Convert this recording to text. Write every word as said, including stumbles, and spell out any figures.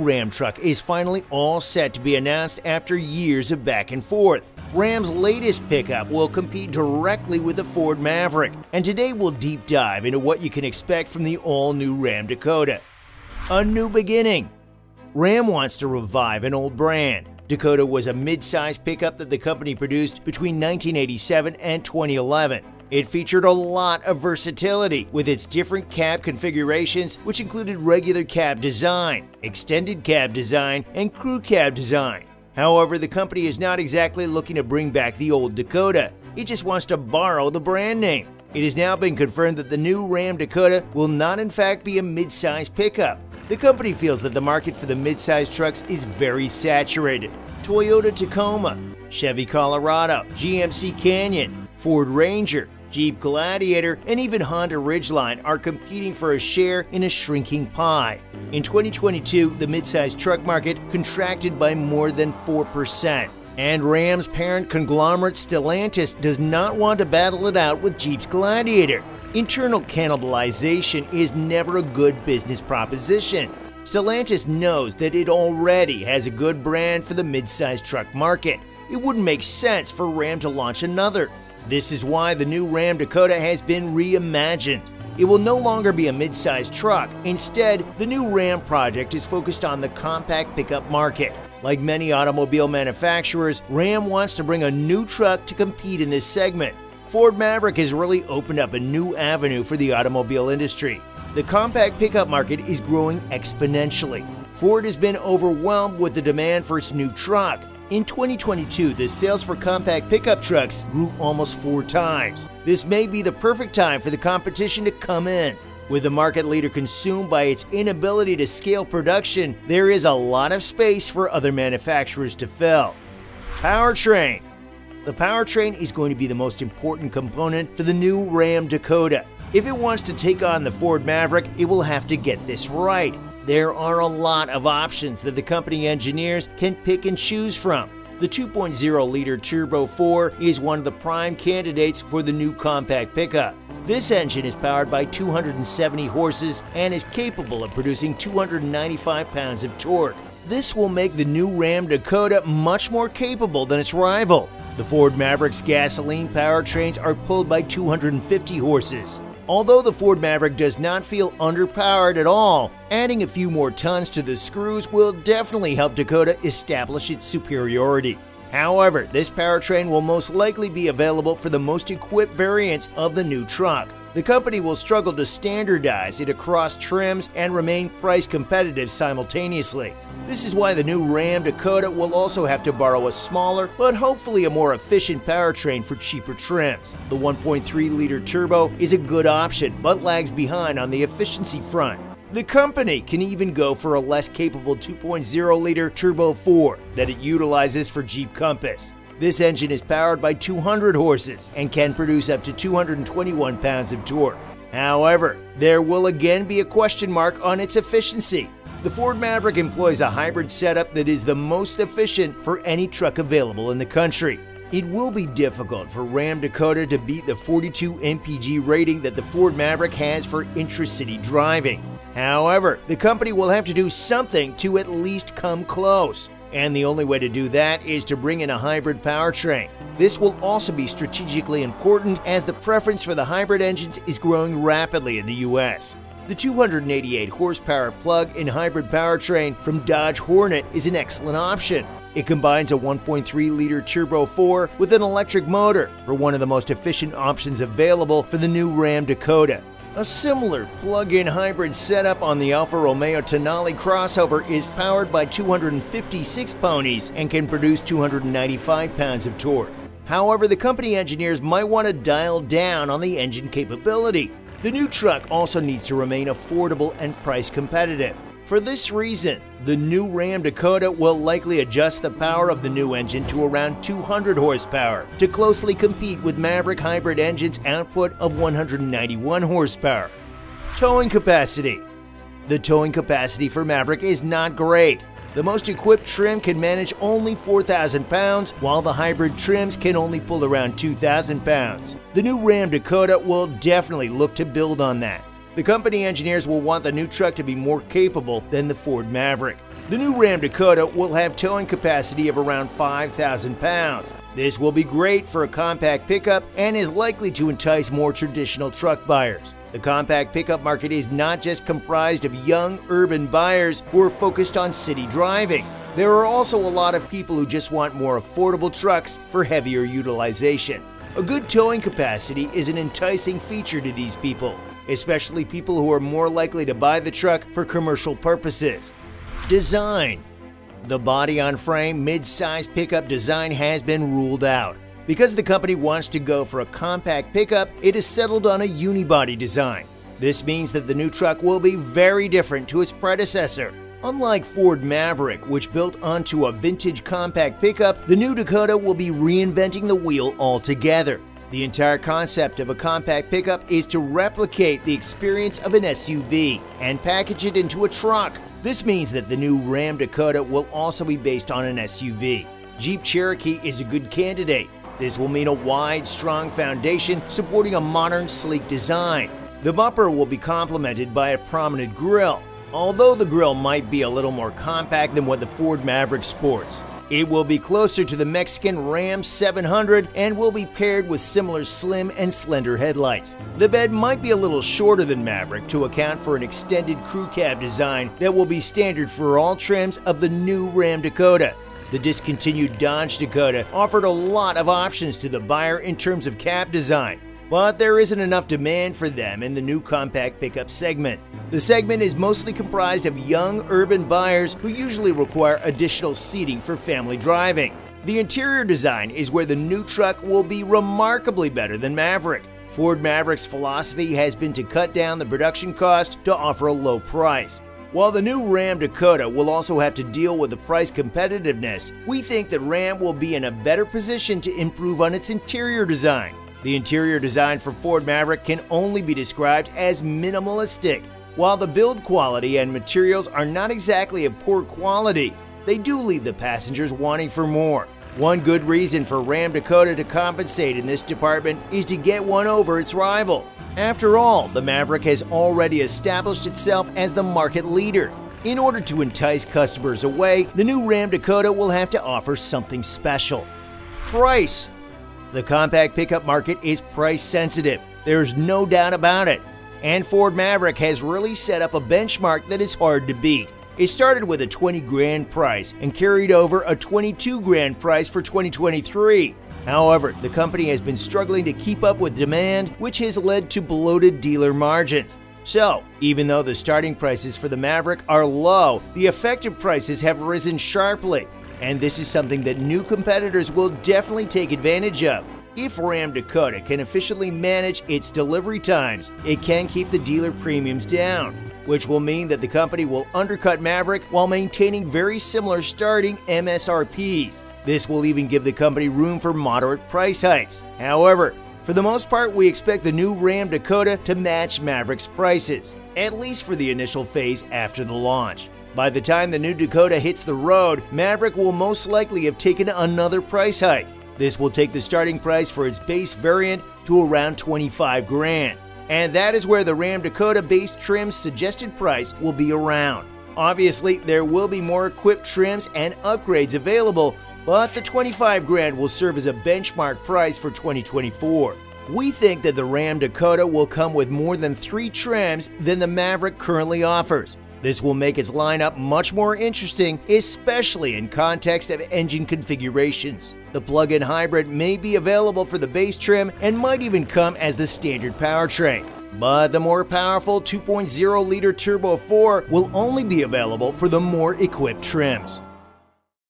Ram truck is finally all set to be announced after years of back and forth. Ram's latest pickup will compete directly with the Ford Maverick, and today we'll deep dive into what you can expect from the all-new Ram Dakota. A new beginning. Ram wants to revive an old brand. Dakota was a mid-size pickup that the company produced between nineteen eighty-seven and twenty eleven. It featured a lot of versatility with its different cab configurations, which included regular cab design, extended cab design, and crew cab design. However, the company is not exactly looking to bring back the old Dakota. It just wants to borrow the brand name. It has now been confirmed that the new Ram Dakota will not in fact be a mid-size pickup. The company feels that the market for the mid-size trucks is very saturated. Toyota Tacoma, Chevy Colorado, G M C Canyon, Ford Ranger, Jeep Gladiator, and even Honda Ridgeline are competing for a share in a shrinking pie. In twenty twenty-two, the mid-size truck market contracted by more than four percent. And Ram's parent conglomerate Stellantis does not want to battle it out with Jeep's Gladiator. Internal cannibalization is never a good business proposition. Stellantis knows that it already has a good brand for the mid-size truck market. It wouldn't make sense for Ram to launch another. This is why the new Ram Dakota has been reimagined. It will no longer be a mid-size truck. Instead, the new Ram project is focused on the compact pickup market. Like many automobile manufacturers, Ram wants to bring a new truck to compete in this segment. Ford Maverick has really opened up a new avenue for the automobile industry. The compact pickup market is growing exponentially. Ford has been overwhelmed with the demand for its new truck. In twenty twenty-two, the sales for compact pickup trucks grew almost four times. This may be the perfect time for the competition to come in. With the market leader consumed by its inability to scale production, there is a lot of space for other manufacturers to fill. Powertrain. The powertrain is going to be the most important component for the new Ram Dakota. If it wants to take on the Ford Maverick, it will have to get this right. There are a lot of options that the company engineers can pick and choose from. The two point oh liter Turbo four is one of the prime candidates for the new compact pickup. This engine is powered by two hundred seventy horses and is capable of producing two hundred ninety-five pounds of torque. This will make the new Ram Dakota much more capable than its rival. The Ford Maverick's gasoline powertrains are pulled by two hundred fifty horses. Although the Ford Maverick does not feel underpowered at all, adding a few more tons to the screws will definitely help Dakota establish its superiority. However, this powertrain will most likely be available for the most equipped variants of the new truck. The company will struggle to standardize it across trims and remain price competitive simultaneously. This is why the new Ram Dakota will also have to borrow a smaller, but hopefully a more efficient powertrain for cheaper trims. The one point three liter turbo is a good option, but lags behind on the efficiency front. The company can even go for a less capable two point oh liter Turbo four that it utilizes for Jeep Compass. This engine is powered by two hundred horses and can produce up to two hundred twenty-one pounds of torque. However, there will again be a question mark on its efficiency. The Ford Maverick employs a hybrid setup that is the most efficient for any truck available in the country. It will be difficult for Ram Dakota to beat the forty-two M P G rating that the Ford Maverick has for intracity driving. However, the company will have to do something to at least come close. And the only way to do that is to bring in a hybrid powertrain. This will also be strategically important as the preference for the hybrid engines is growing rapidly in the U S. The two hundred eighty-eight horsepower plug-in hybrid powertrain from Dodge Hornet is an excellent option. It combines a one point three liter Turbo four with an electric motor for one of the most efficient options available for the new Ram Dakota. A similar plug-in hybrid setup on the Alfa Romeo Tonale crossover is powered by two hundred fifty-six ponies and can produce two hundred ninety-five pounds of torque. However, the company engineers might want to dial down on the engine capability. The new truck also needs to remain affordable and price competitive. For this reason, the new Ram Dakota will likely adjust the power of the new engine to around two hundred horsepower to closely compete with Maverick hybrid engine's output of one hundred ninety-one horsepower. Towing capacity. The towing capacity for Maverick is not great. The most equipped trim can manage only four thousand pounds, while the hybrid trims can only pull around two thousand pounds. The new Ram Dakota will definitely look to build on that. The company engineers will want the new truck to be more capable than the Ford Maverick. The new Ram Dakota will have towing capacity of around five thousand pounds. This will be great for a compact pickup and is likely to entice more traditional truck buyers. The compact pickup market is not just comprised of young urban buyers who are focused on city driving. There are also a lot of people who just want more affordable trucks for heavier utilization. A good towing capacity is an enticing feature to these people, especially people who are more likely to buy the truck for commercial purposes. Design. The body-on-frame mid-size pickup design has been ruled out. Because the company wants to go for a compact pickup, it has settled on a unibody design. This means that the new truck will be very different to its predecessor. Unlike Ford Maverick, which built onto a vintage compact pickup, the new Dakota will be reinventing the wheel altogether. The entire concept of a compact pickup is to replicate the experience of an S U V and package it into a truck. This means that the new Ram Dakota will also be based on an S U V. Jeep Cherokee is a good candidate. This will mean a wide, strong foundation supporting a modern, sleek design. The bumper will be complemented by a prominent grille, although the grille might be a little more compact than what the Ford Maverick sports. It will be closer to the Mexican Ram seven hundred and will be paired with similar slim and slender headlights. The bed might be a little shorter than Maverick to account for an extended crew cab design that will be standard for all trims of the new Ram Dakota. The discontinued Dodge Dakota offered a lot of options to the buyer in terms of cab design, but there isn't enough demand for them in the new compact pickup segment. The segment is mostly comprised of young urban buyers who usually require additional seating for family driving. The interior design is where the new truck will be remarkably better than Maverick. Ford Maverick's philosophy has been to cut down the production cost to offer a low price. While the new Ram Dakota will also have to deal with the price competitiveness, we think that Ram will be in a better position to improve on its interior design. The interior design for Ford Maverick can only be described as minimalistic. While the build quality and materials are not exactly of poor quality, they do leave the passengers wanting for more. One good reason for Ram Dakota to compensate in this department is to get one over its rival. After all, the Maverick has already established itself as the market leader. In order to entice customers away, the new Ram Dakota will have to offer something special. Price. The compact pickup market is price sensitive. There's no doubt about it. And Ford Maverick has really set up a benchmark that is hard to beat. It started with a twenty grand price and carried over a twenty-two grand price for twenty twenty-three. However, the company has been struggling to keep up with demand, which has led to bloated dealer margins. So, even though the starting prices for the Maverick are low, the effective prices have risen sharply, and this is something that new competitors will definitely take advantage of. If Ram Dakota can efficiently manage its delivery times, it can keep the dealer premiums down, which will mean that the company will undercut Maverick while maintaining very similar starting M S R Ps. This will even give the company room for moderate price hikes. However, for the most part, we expect the new Ram Dakota to match Maverick's prices, at least for the initial phase after the launch. By the time the new Dakota hits the road, Maverick will most likely have taken another price hike. This will take the starting price for its base variant to around twenty-five grand. And that is where the Ram Dakota base trim's suggested price will be around. Obviously, there will be more equipped trims and upgrades available, but the twenty-five grand will serve as a benchmark price for twenty twenty-four. We think that the Ram Dakota will come with more than three trims than the Maverick currently offers. This will make its lineup much more interesting, especially in context of engine configurations. The plug-in hybrid may be available for the base trim and might even come as the standard powertrain. But the more powerful two point oh liter Turbo four will only be available for the more equipped trims.